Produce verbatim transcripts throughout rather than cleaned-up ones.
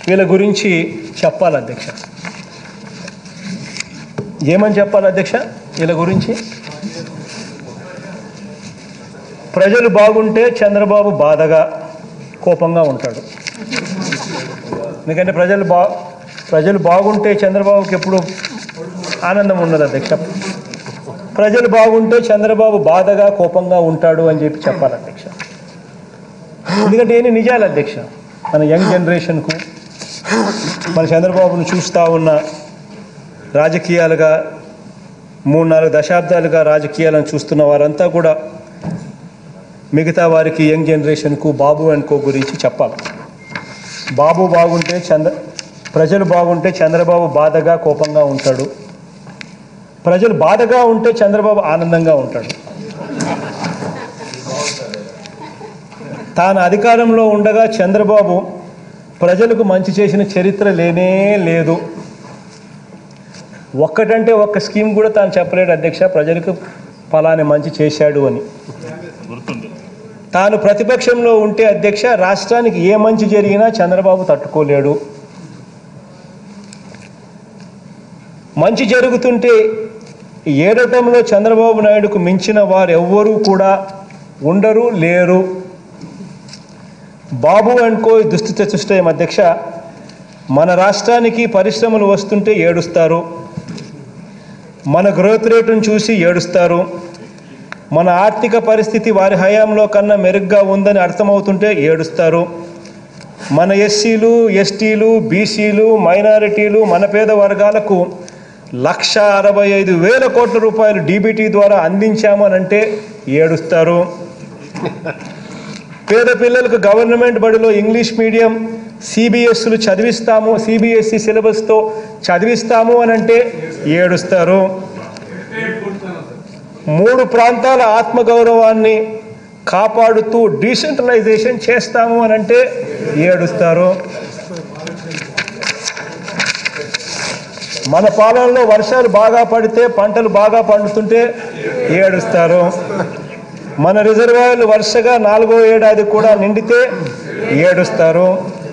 వీళ్ళ గురించి చెప్పాలి అధ్యక్ష. ఏమని చెప్పాలి అధ్యక్ష వీళ్ళ గురించి? ప్రజలు బాగుంటే చంద్రబాబు బాధగా కోపంగా ఉంటాడు. ఎందుకంటే ప్రజలు బా ప్రజలు బాగుంటే చంద్రబాబుకి ఎప్పుడు ఆనందం ఉండదు అధ్యక్ష. ప్రజలు బాగుంటే చంద్రబాబు బాధగా కోపంగా ఉంటాడు అని చెప్పి చెప్పాలి అధ్యక్ష. ఎందుకంటే ఏమి నిజాలు అధ్యక్ష. మన యంగ్ జనరేషన్కు మన చంద్రబాబును చూస్తూ ఉన్న రాజకీయాలుగా మూడు నాలుగు దశాబ్దాలుగా రాజకీయాలను చూస్తున్న వారంతా కూడా మిగతా వారికి యంగ్ జనరేషన్కు బాబు అండ్ కో గురించి చెప్పాలి. బాబు బాగుంటే చంద్ర ప్రజలు బాగుంటే చంద్రబాబు బాధగా కోపంగా ఉంటాడు. ప్రజలు బాధగా ఉంటే చంద్రబాబు ఆనందంగా ఉంటాడు. తాను అధికారంలో ఉండగా చంద్రబాబు ప్రజలకు మంచి చేసిన చరిత్ర లేనే లేదు. ఒక్కటంటే ఒక్క స్కీమ్ కూడా తాను చెప్పలేడు అధ్యక్ష ప్రజలకు ఫలాని మంచి చేశాడు అని. తాను ప్రతిపక్షంలో ఉంటే అధ్యక్ష రాష్ట్రానికి ఏ మంచి జరిగినా చంద్రబాబు తట్టుకోలేడు. మంచి జరుగుతుంటే ఏడటంలో చంద్రబాబు నాయుడుకు మించిన వారు ఎవ్వరూ కూడా ఉండరు లేరు. బాబు అండ్ కో దుస్థితి సృష్టియం అధ్యక్ష. మన రాష్ట్రానికి పరిశ్రమలు వస్తుంటే ఏడుస్తారు, మన గ్రోత్ రేటును చూసి ఏడుస్తారు, మన ఆర్థిక పరిస్థితి వారి హయాంలో కన్నా మెరుగ్గా ఉందని అర్థమవుతుంటే ఏడుస్తారు. మన ఎస్సీలు ఎస్టీలు బీసీలు మైనారిటీలు మన పేద వర్గాలకు లక్ష అరవై ఐదు వేల కోట్ల రూపాయలు డీబీటీ ద్వారా అందించామనంటే ఏడుస్తారు. పేద పిల్లలకు గవర్నమెంట్ బడిలో ఇంగ్లీష్ మీడియం సిబిఎస్లు చదివిస్తాము, సిబిఎస్ఈ సిలబస్తో చదివిస్తాము అని అంటే ఏడుస్తారు. మూడు ప్రాంతాల ఆత్మగౌరవాన్ని కాపాడుతూ డీసెంట్రలైజేషన్ చేస్తాము అని అంటే ఏడుస్తారు. మన పాలనలో వర్షాలు బాగా పడితే పంటలు బాగా పండుతుంటే ఏడుస్తారు. మన రిజర్వాయర్లు వరుసగా నాలుగో ఏడాది కూడా నిండితే ఏడుస్తారు.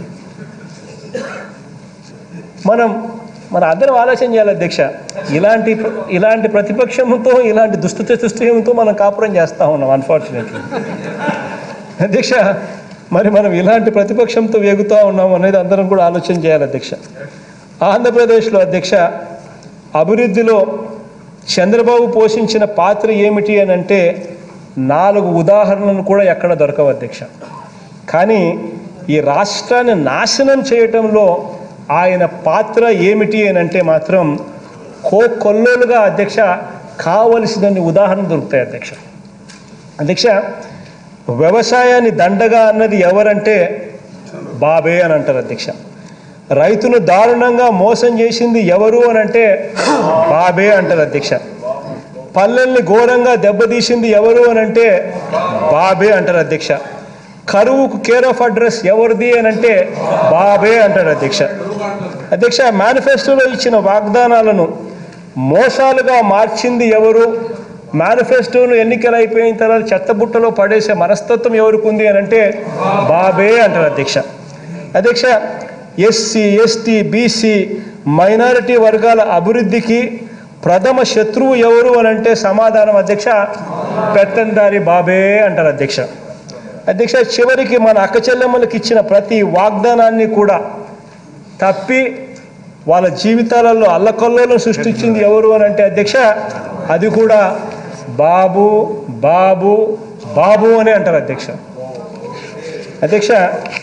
మనం మన అందరం ఆలోచన చేయాలి అధ్యక్ష. ఇలాంటి ఇలాంటి ప్రతిపక్షంతో ఇలాంటి దుస్థితి సృష్టితో మనం కాపురం చేస్తూ ఉన్నాం అన్ఫార్చునేట్లీ అధ్యక్ష. మరి మనం ఇలాంటి ప్రతిపక్షంతో వేగుతూ ఉన్నాం అనేది అందరం కూడా ఆలోచన చేయాలి అధ్యక్ష. ఆంధ్రప్రదేశ్లో అధ్యక్ష అభివృద్ధిలో చంద్రబాబు పోషించిన పాత్ర ఏమిటి అని అంటే నాలుగు ఉదాహరణలు కూడా ఎక్కడ దొరకవు అధ్యక్ష. కానీ ఈ రాష్ట్రాన్ని నాశనం చేయటంలో ఆయన పాత్ర ఏమిటి అని అంటే మాత్రం కోకొల్లోలుగా అధ్యక్ష కావలసినన్ని ఉదాహరణలు దొరుకుతాయి అధ్యక్ష. అధ్యక్ష వ్యవసాయాన్ని దండగా అన్నది ఎవరంటే బాబే అని అంటారు అధ్యక్ష. రైతును దారుణంగా మోసం చేసింది ఎవరు అని అంటే బాబే అంటారు అధ్యక్ష. పల్లెల్ని ఘోరంగా దెబ్బతీసింది ఎవరు అని అంటే బాబే అంటారు అధ్యక్ష. కరువుకు కేర్ ఆఫ్ అడ్రస్ ఎవరిది అని అంటే బాబే అంటారు అధ్యక్ష. అధ్యక్ష మేనిఫెస్టోలో ఇచ్చిన వాగ్దానాలను మోసాలుగా మార్చింది ఎవరు? మేనిఫెస్టోను ఎన్నికలు అయిపోయిన తర్వాత చెత్తబుట్టలో పడేసే మనస్తత్వం ఎవరికి ఉంది అని అంటే బాబే అంటారు అధ్యక్ష. అధ్యక్ష ఎస్సీ ఎస్టీ బీసీ మైనారిటీ వర్గాల అభివృద్ధికి ప్రథమ శత్రువు ఎవరు అని అంటే సమాధానం అధ్యక్ష పెత్తందారి బాబే అంటారు అధ్యక్ష. అధ్యక్ష చివరికి మన అక్క చెల్లెమ్మలకు ఇచ్చిన ప్రతి వాగ్దానాన్ని కూడా తప్పి వాళ్ళ జీవితాలలో అల్లకల్లోలను సృష్టించింది ఎవరు అని అంటే అధ్యక్ష అది కూడా బాబు బాబు బాబు అని అంటారు అధ్యక్ష. అధ్యక్ష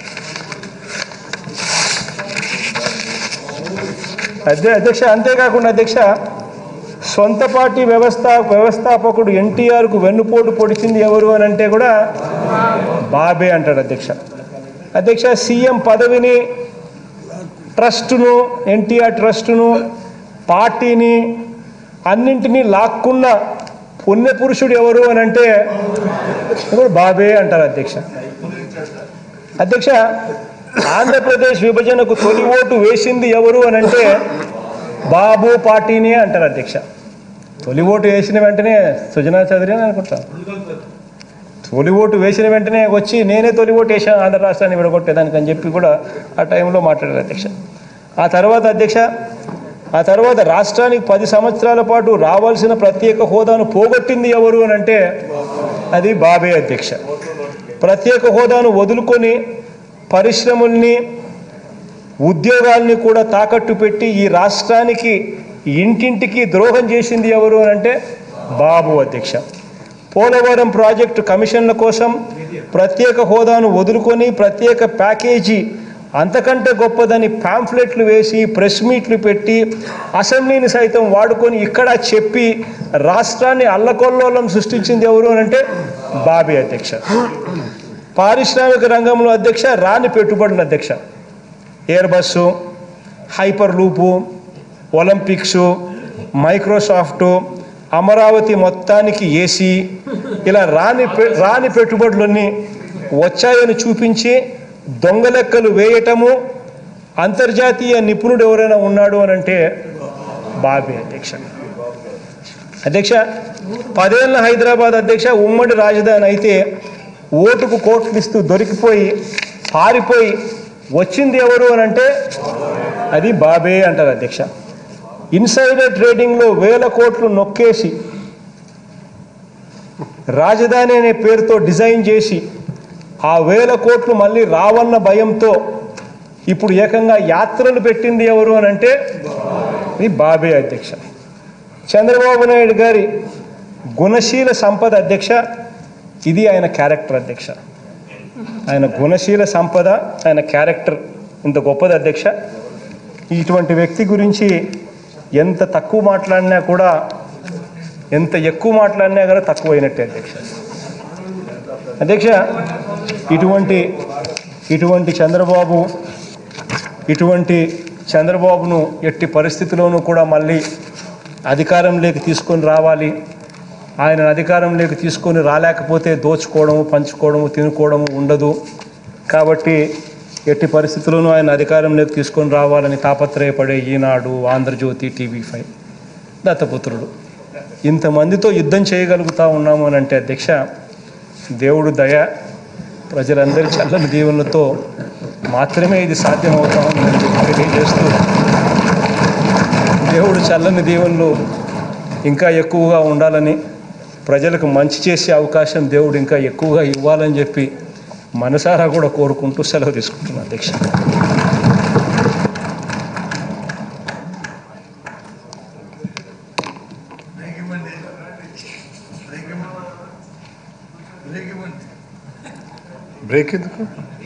అదే అధ్యక్ష అంతేకాకుండా అధ్యక్ష సొంత పార్టీ వ్యవస్థా వ్యవస్థాపకుడు ఎన్టీఆర్కు వెన్నుపోటు పొడిచింది ఎవరు అని అంటే కూడా బాబే అంటాడు అధ్యక్ష. అధ్యక్ష సీఎం పదవిని ట్రస్టును ఎన్టీఆర్ ట్రస్టును పార్టీని అన్నింటినీ లాక్కున్న పుణ్యపురుషుడు ఎవరు అని అంటే బాబే అంటారు అధ్యక్ష. అధ్యక్ష ఆంధ్రప్రదేశ్ విభజనకు తొలి ఓటు వేసింది ఎవరు అని అంటే బాబు పార్టీని అంటారు అధ్యక్ష. తొలి ఓటు వేసిన వెంటనే సుజనా చౌదరి అని అనుకుంటాను. తొలి ఓటు వేసిన వెంటనే వచ్చి నేనే తొలి ఓటు వేసాను ఆంధ్ర రాష్ట్రాన్ని విడగొట్టేదానికి అని చెప్పి కూడా ఆ టైంలో మాట్లాడారు అధ్యక్ష. ఆ తర్వాత అధ్యక్ష ఆ తర్వాత రాష్ట్రానికి పది సంవత్సరాల పాటు రావాల్సిన ప్రత్యేక హోదాను పోగొట్టింది ఎవరు అని అంటే అది బాబే అధ్యక్ష. ప్రత్యేక హోదాను వదులుకొని పరిశ్రమల్ని ఉద్యోగాల్ని కూడా తాకట్టు పెట్టి ఈ రాష్ట్రానికి ఇంటింటికి ద్రోహం చేసింది ఎవరు అని అంటే బాబు అధ్యక్ష. పోలవరం ప్రాజెక్టు కమిషన్ల కోసం ప్రత్యేక హోదాను వదులుకొని ప్రత్యేక ప్యాకేజీ అంతకంటే గొప్పదని పాంఫ్లెట్లు వేసి ప్రెస్ మీట్లు పెట్టి అసెంబ్లీని సైతం వాడుకొని ఇక్కడ చెప్పి రాష్ట్రాన్ని అల్లకొల్లోలం సృష్టించింది ఎవరు అని అంటే బాబే అధ్యక్ష. పారిశ్రామిక రంగంలో అధ్యక్ష రాని పెట్టుబడులు అధ్యక్ష. Airbus, hyperloop, Olympics, Microsoft, Amaravati మొత్తానికి ఏసీ, ఇలా రాని రాని పెట్టుబడులన్నీ వచ్చాయని చూపించి దొంగ లెక్కలు వేయటము. అంతర్జాతీయ నిపుణుడు ఎవరైనా ఉన్నాడు అని అంటే బాబే అధ్యక్ష. అధ్యక్ష పదేళ్ళ హైదరాబాద్ అధ్యక్ష ఉమ్మడి రాజధాని అయితే ఓటుకు కోట్లు ఇస్తూ దొరికిపోయి పారిపోయి వచ్చింది ఎవరు అని అంటే అది బాబే అంటారు అధ్యక్ష. ఇన్సైడర్ ట్రేడింగ్లో వేల కోట్లు నొక్కేసి రాజధాని అనే పేరుతో డిజైన్ చేసి ఆ వేల కోట్లు మళ్ళీ రావన్న భయంతో ఇప్పుడు ఏకంగా యాత్రలు పెట్టింది ఎవరు అని అంటే ఇది బాబే అధ్యక్ష. చంద్రబాబు నాయుడు గారి గుణశీల సంపద అధ్యక్ష, ఇది ఆయన క్యారెక్టర్ అధ్యక్ష. ఆయన గుణశీల సంపద, ఆయన క్యారెక్టర్ ఇంత గొప్పది అధ్యక్ష. ఇటువంటి వ్యక్తి గురించి ఎంత తక్కువ మాట్లాడినా కూడా ఎంత ఎక్కువ మాట్లాడినా కూడా తక్కువైనట్టే అధ్యక్ష. అధ్యక్ష ఇటువంటి ఇటువంటి చంద్రబాబు ఇటువంటి చంద్రబాబును ఎట్టి పరిస్థితిలోనూ కూడా మళ్ళీ అధికారంలోకి తీసుకొని రావాలి. ఆయన అధికారంలోకి తీసుకొని రాలేకపోతే దోచుకోవడము, పంచుకోవడము, తినుకోవడము ఉండదు. కాబట్టి ఎట్టి పరిస్థితుల్లోనూ ఆయన అధికారంలోకి తీసుకొని రావాలని తాపత్రయపడే ఈనాడు, ఆంధ్రజ్యోతి, టీవీ ఫైవ్, దత్తపుత్రుడు ఇంతమందితో యుద్ధం చేయగలుగుతూ ఉన్నాము అని అంటే అధ్యక్ష దేవుడు దయ, ప్రజలందరి చల్లని దీవెనలతో మాత్రమే ఇది సాధ్యమవుతా ఉందని చెప్పి తెలియజేస్తూ దేవుడు చల్లని దీవెనలు ఇంకా ఎక్కువగా ఉండాలని, ప్రజలకు మంచి చేసే అవకాశం దేవుడు ఇంకా ఎక్కువగా ఇవ్వాలని చెప్పి మనసారా కూడా కోరుకుంటూ సెలవు తీసుకుంటున్నాను అధ్యక్ష. బ్రేక్ ఎందుకు?